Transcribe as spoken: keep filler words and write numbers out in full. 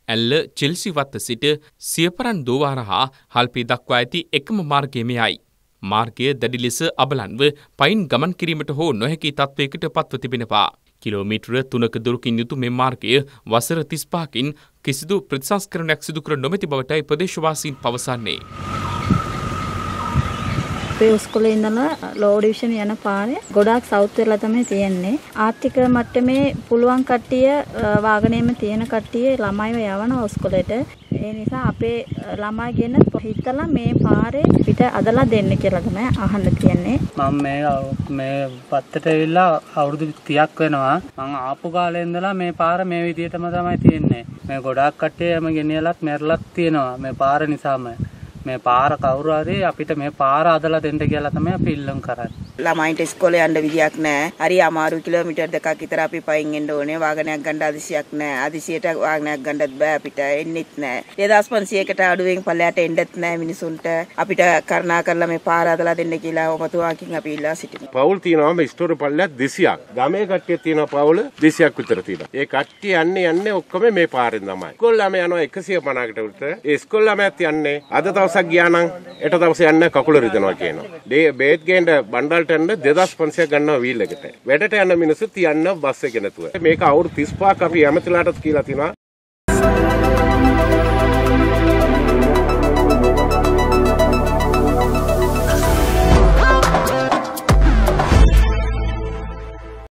ඇල්ල චෙල්සි වත්ත සිට සියපරන් දෝවාර හා හල්පී දක්වා ඇති එකම මාර්ගය මෙයයි. මාර්ගය දැඩි ලෙස අබලන්ව පයින් ගමන් කිරීමට හෝ නොහැකි තත්ත්වයකට පත්ව තිබෙනවා. කිලෝමීටර තුනක දුරකින් යුතු මෙම මාර්ගය වසර තිස් පහකින් කිසිදු ප්‍රතිසංස්කරණයක් සිදු කර නොමැති බවටයි ප්‍රදේශවාසීන් පවසන්නේ. අපේ ඉස්කෝලේ ඉඳලා ලෝ ඩිවිෂන් යන පාරේ ගොඩාක් සවුත් වෙලා තමයි තියෙන්නේ. ආර්ථික මට්ටමේ පුළුවන් කට්ටිය වාගනේම තියෙන කට්ටිය ළමයිව යවනවා ඉස්කෝලේට. ඒ නිසා අපේ ළමයි ගෙන හිතලා මේ පාරේ පිට අදලා දෙන්න කියලා තමයි අහන්න කියන්නේ. මම මේ මේ පත්තට ඇවිල්ලා අවුරුදු තිහක් වෙනවා. මම ආපු කාලේ ඉඳලා මේ පාර මේ විදිහටම තමයි තියෙන්නේ. මේ ගොඩාක් කට්ටියම ගෙනියලත් මැරලත් තියෙනවා මේ පාර නිසාම. මේ පාර කවුරු හරි අපිට මේ පාර අදලා දෙන්න කියලා තමයි අපි ඉල්ලුම් කරන්නේ. ළමයින්ට ඉස්කෝලේ යන්න විදියක් නැහැ. හරි අමාරු කිලෝමීටර් දෙකක් විතර අපි පයින් එන්න ඕනේ. වාහනයක් ගන්න අදිසියක් නැහැ. අදිසියට වාහනයක් ගන්නත් බෑ අපිට. එන්නෙත් නැහැ. දෙදාස් පන්සීයකට අඩුවෙන් පල්ලයට එන්නත් නැහැ මිනිසුන්ට. අපිට කරුණා කරලා මේ පාර අදලා දෙන්න කියලා ඔබතුමාකින් අපි ඉල්ලා සිටිනවා. පවුල් තියෙනවා මේ ස්ටෝර් පල්ලයක් දෙසියක්. ගමේ කට්ටිය තියෙනවා පවුල දෙසියක් විතර තියෙනවා. ඒ කට්ටිය යන්නේ යන්නේ ඔක්කොම මේ පාරෙන් තමයි. ඉස්කෝල ළමයි යනවා එකසිය පනහකට විතර. ඒ ඉස්කෝල ළමයිත් යන්නේ අද දවසක් ගියා නම් එට දවසේ යන්න කකුල රිදෙනවා කියනවා. මේ බේත් ගේන්න බණ්ඩල්ට යන්න දෙදාස් පන්සීයක් ගන්නවා වීල් එකට. වැඩට යන මිනිස්සුත් යන්න බස් එකේ නැතුව. මේක අවුරුදු තිස් පහක් අපි ඇමතිලාටත් කියලා තිනවා.